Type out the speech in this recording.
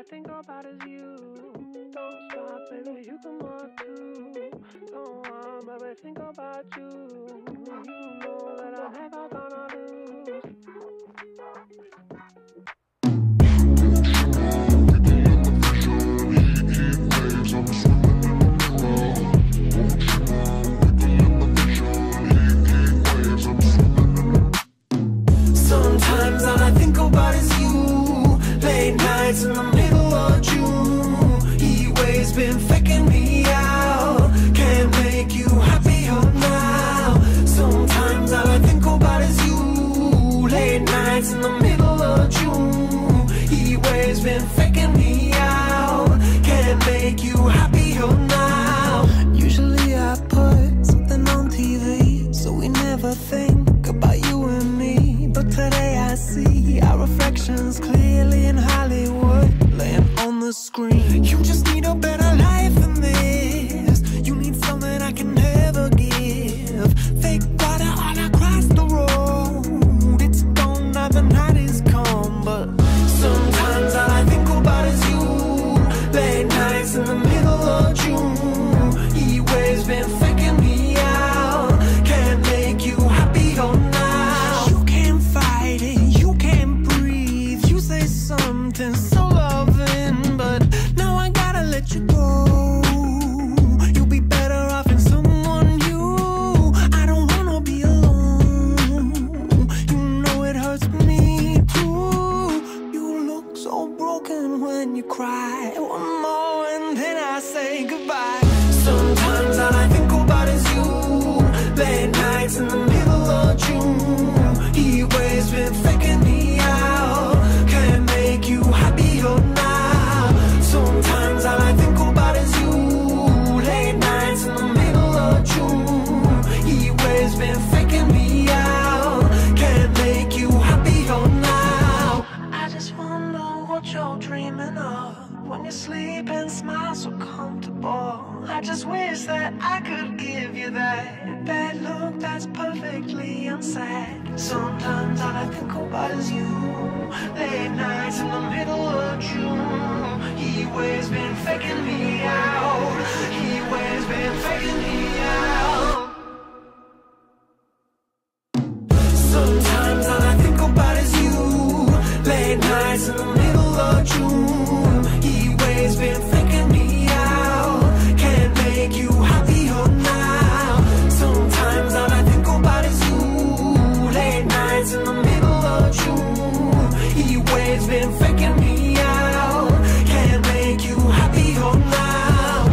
think about is you. Don't stop, baby, you can walk too. Go on, baby, think about you. You know that I'm never gonna lose. Sometimes all I think about is you. Late nights in the middle of June. Heat waves been faking me out. Can't make you happier now. Sometimes all I think about is you. Late nights in the middle of June. Heat waves been faking me out. Can't make you happier now. Usually I put something on TV, so we never think about you and me. But today I see our reflections clearly in Hollywood, laying on the screen. You just need a better life than this. You need something I can never give. Fake water all across the road. It's gone now, the night is come. But sometimes all I think about is you. Late nights in the middle of June. Heat waves been faking me out. Can't make you happier now. You can't fight it, you can't breathe. You say something so loving, but now I gotta let you go. You'll be better off in someone new. I don't wanna be alone. You know it hurts me too. You look so broken when you cry. One more and then I say goodbye. Sometimes all I think about is you. Late nights in the middle of June. Heat waves been faking me out. Can't make you happier now. Sometimes all I think about is you. Late nights in the middle of June. Heat waves been faking me out. Can't make you happier now. I just wonder what you're dreaming of when you sleep and smile so comfortable. I just wish that I could give you that look that's perfectly unsaid. Sometimes all I think about is you. Late nights in the middle of June. Heat waves been faking me out. Heat waves been faking me out. Sometimes all I think about is you. Late nights in the middle of June. Heat waves been faking me out. Can't make you happier now. Sometimes all I think about is you. Late nights in the middle of June. Heat waves been faking me out. Can't make you happier now.